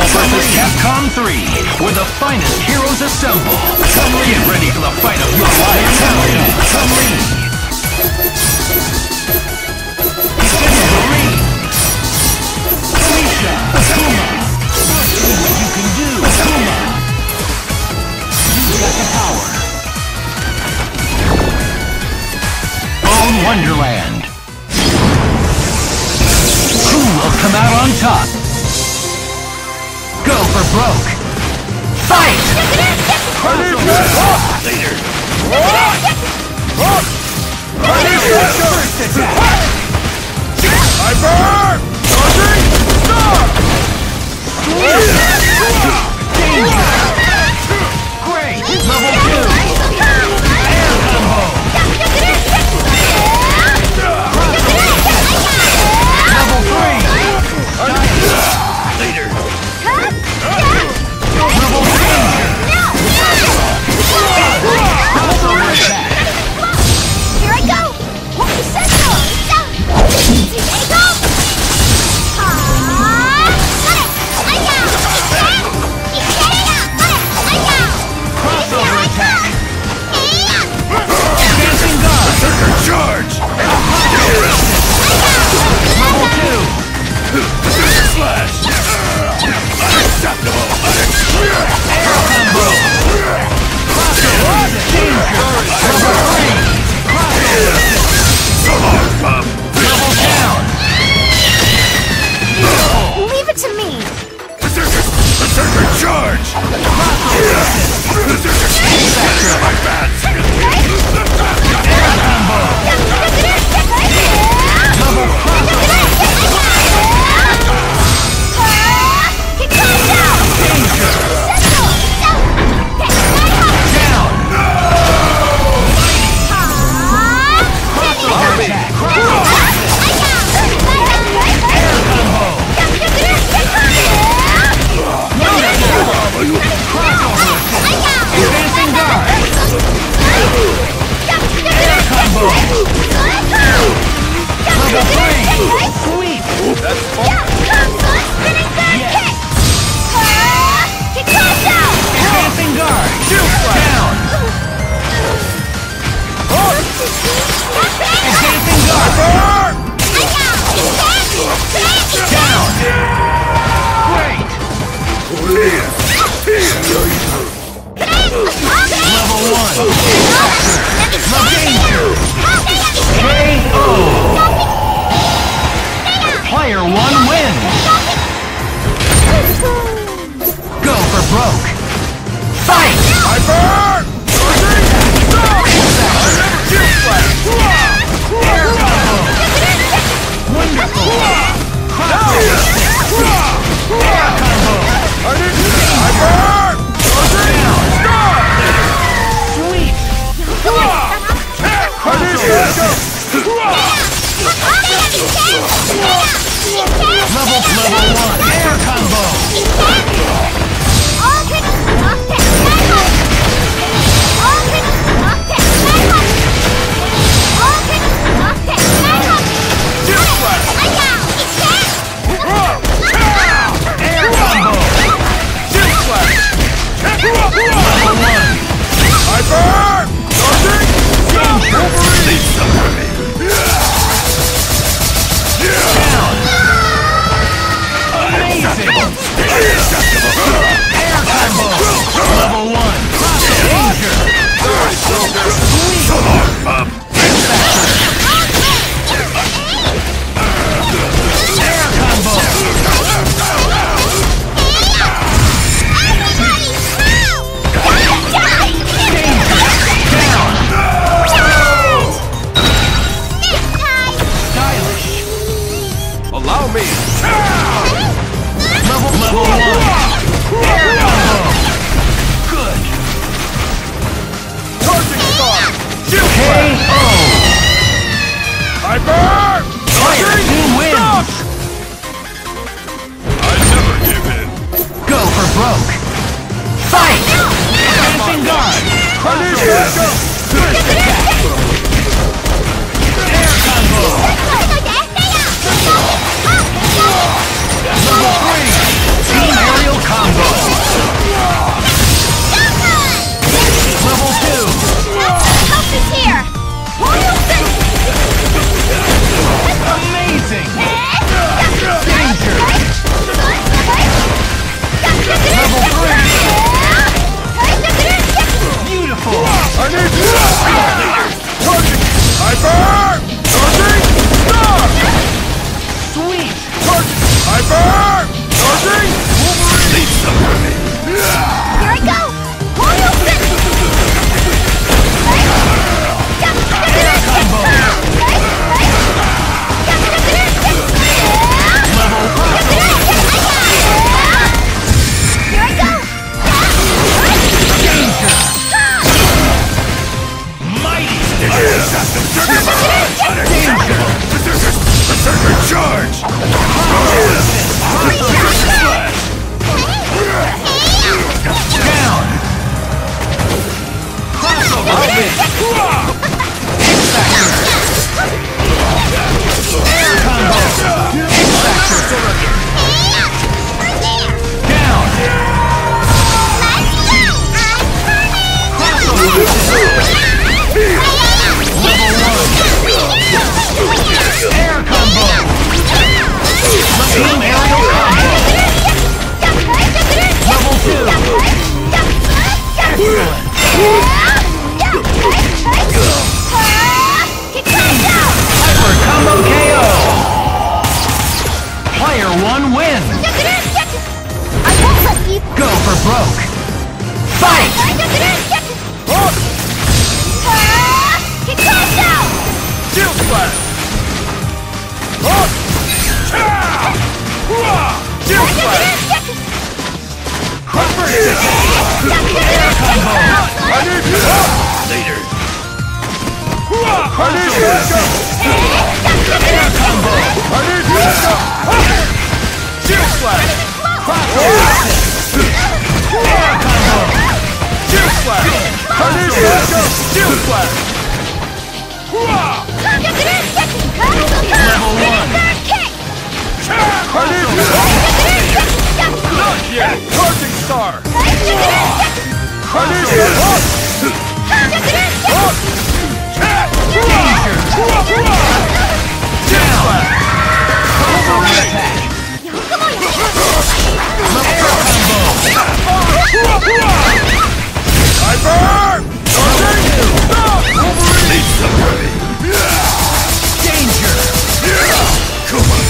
Marvel vs. Capcom 3, where the finest heroes assemble. Get ready for the fight of your life. Felicia, Akuma. See what you can do, Akuma. You've got the power. Bone Wonderland. Who will come out on top? Go for broke. Fight! Later. First attack. Hyper! Charging! Stop! Danger! Great! Level 2! Air combo! Level 3! Later! Level danger! Here I go! Holy Sentinel! Crossover attack! Advancing guard! Berserker charge! Level 2! Berserker slash! Unacceptable! Air combo! Crossover! Danger! Level 3! Crossover! Level down! Leave it to me! Berserker charge! Berserker splash my bats! Air combo! Level crossover! Danger! Down! Crossover attack! Air combo! Crossover assist! Advancing guard! Air combo! Level 3! Sweep! That's Yes! Advancing guard! Down! Advancing guard! Down! Great! Level 1! The danger! KO! Player 1 wins! Go for broke! Fight! Hyper! Charging! Stop! Air combo! Wonderful! Crossover! Air combo! Hyper! Charging! Stop! Sweep! Crossover! Level 1! Air combo! Air combo! Level 1! Hyper! Charging! Please suffer me! Down! Amazing! Air combo! Level 1! Danger! Sweep! Air combo! Down! Stylish! Allow me! Level 1! Air combo! Good! Charging star! KO! Hyper! Player 2 wins! I never give in! Go for broke! Fight! Advancing guard! Crossover! First attack! Air combo! Level 3! Team aerial broke. Fight! Get close now! Shield slash! Shield slash! First attack! Air combo! I need you! Later! I need you! Air combo! I need you! Shield slash! Air combo! Shield slash! I need you! Shield slash! Level 1! I need you! Not yet! Charging star! I need you! Danger! Shield slash! Crossover attack! Air combo! I burn! Charging! Stop! Wolverine! Need some ready! Danger! Come on!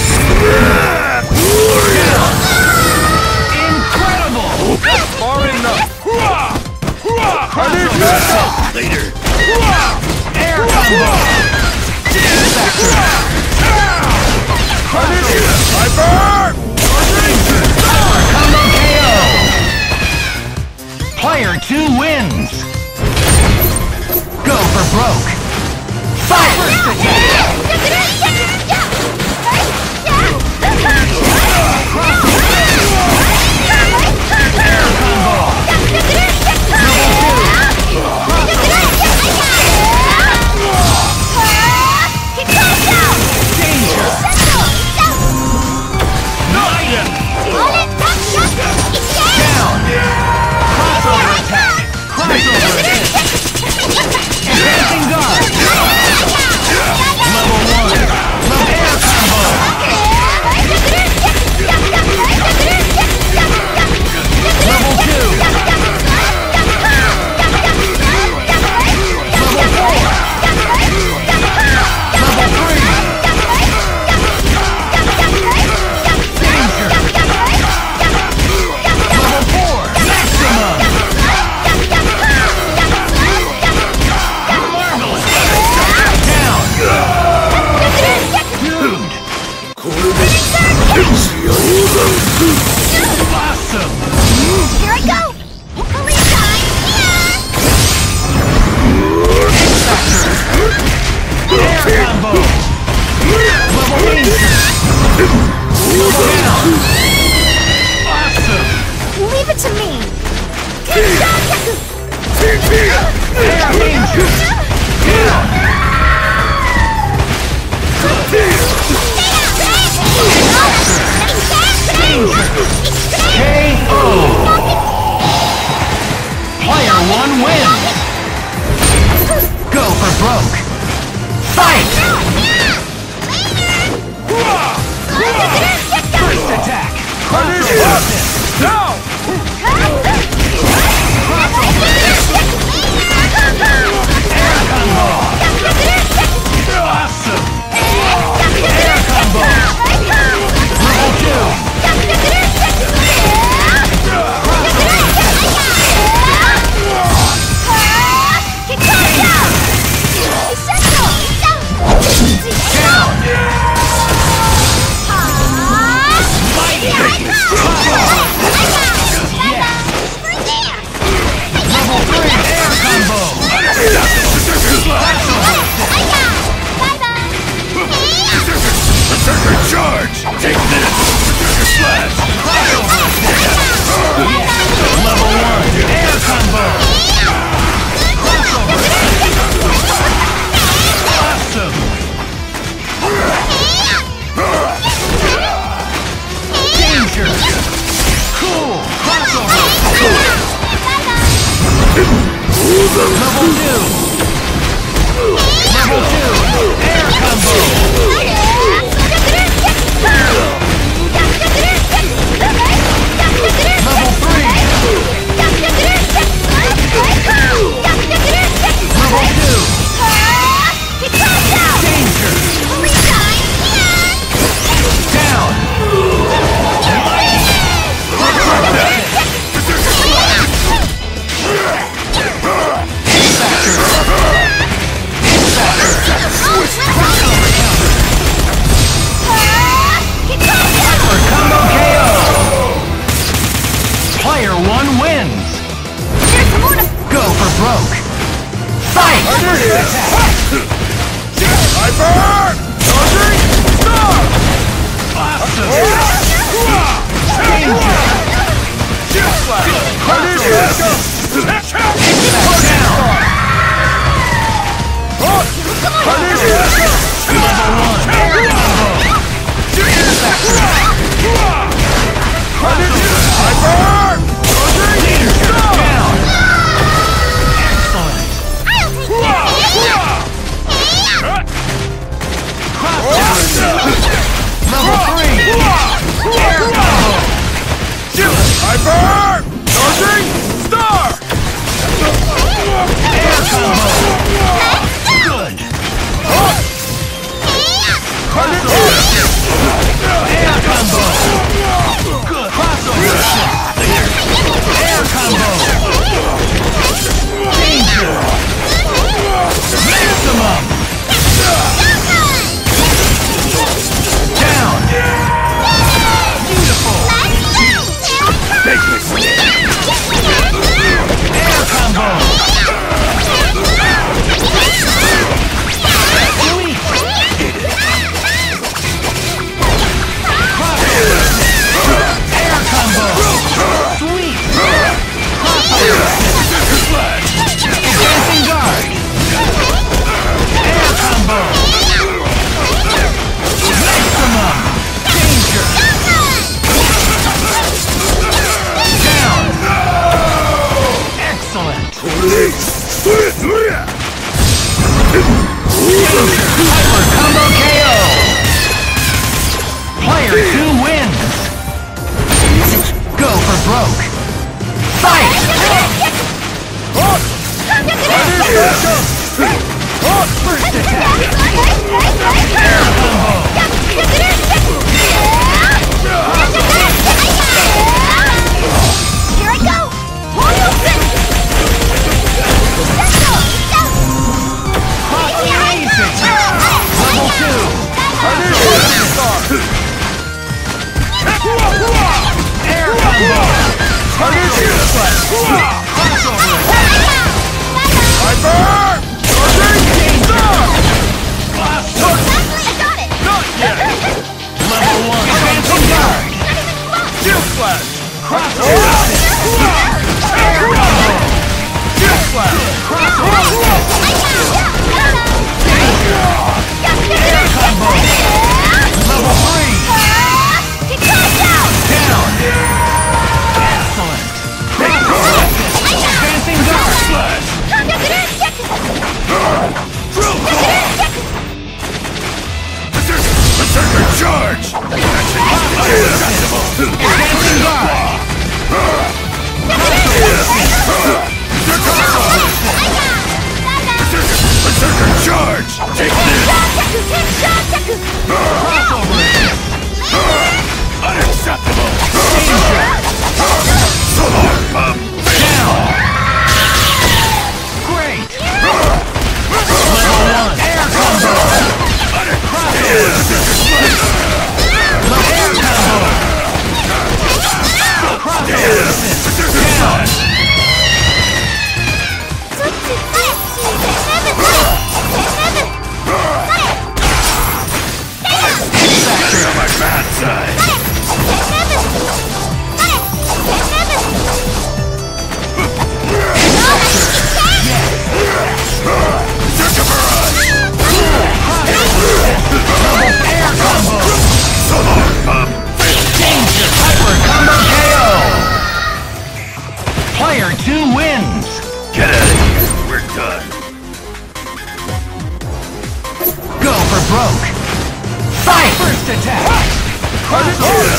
Incredible! Far enough! I need you! Later! Air combo! I need you! I burn! Combo KO! Player 2 wins! Go for broke! Fight! First attack! Air combo! Danger! Not yet! Down! Crossover attack! Crossover attack! Advancing guard! Level 1! Air combo! Level 2! Level 4! Level 3! Danger! Level 4! Maximum! Marvelous! Down! Dude! Awesome! Here I go! Police time! Air combo! Level 8! Down! Awesome! Leave it to me! Air danger! Down! Danger! KO! Player 1 wins! Go for broke! Fight! First attack! I need you! Now! Air combo! Awesome! Air combo! Level 2! Down! Mighty! Level 3! Air combo! Berserker charge! Take this! Berserker slash! Level 1! Air combo! Awesome! Danger! Cool! Crossover! Level 2! Level 2! Air combo! Level 3! Level 2! Danger! Down! Mighty! Hyper! Charging! Star! Air combo! Good! Air combo! Good! Crossover! Air combo! Danger! Maximum! Down! Beautiful! Take this! Air combo! Sweet! Air combo! Sweet! Advancing guard! Air combo! Maximum! Danger! Down! Excellent! Hyper combo KO! Player 2 wins! Go for broke! Fight! First attack! Air combo! Here I go! Hadouken! Amazing! Level 2! Air combo! Crossover! Hyper! Charging! Star! Awesome! Not yet! Level 1! Advancing guard! Shield Slash! Crossover! Air combo! Shield Slash! Crossover! Air combo! Level 3! Down! Excellent! Advancing guard! Berserker charge! Advancing guard! Berserker charge! Take this! Crossover! Unacceptable! Danger! Solar pump! Down! Great! Level 1! Air combo! Crossover! Air combo! Crossover! Down! You're on my bad side! Berserker barrage! Air combo! Solar pump! Danger! Hyper combo KO! Player 2 wins! Get out of here! We're done! Go for broke! Fight! First attack! Crossover!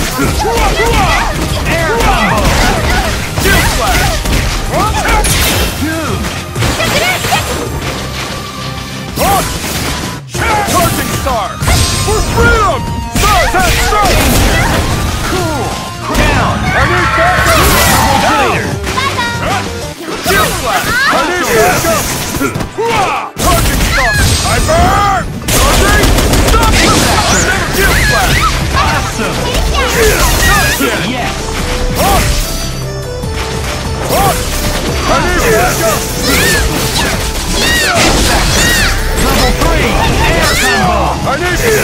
Air combo! Shield Slash! Dude! Charging Star! For freedom! Star! Cool! Down! I need backup! Later! Shield Slash! I need backup! Charging Star! Hyper! Charging! Stop! Shield Slash! Awesome! Not yet! Yes! I need backup! Level 3! Air combo! I need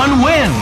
Everyone wins!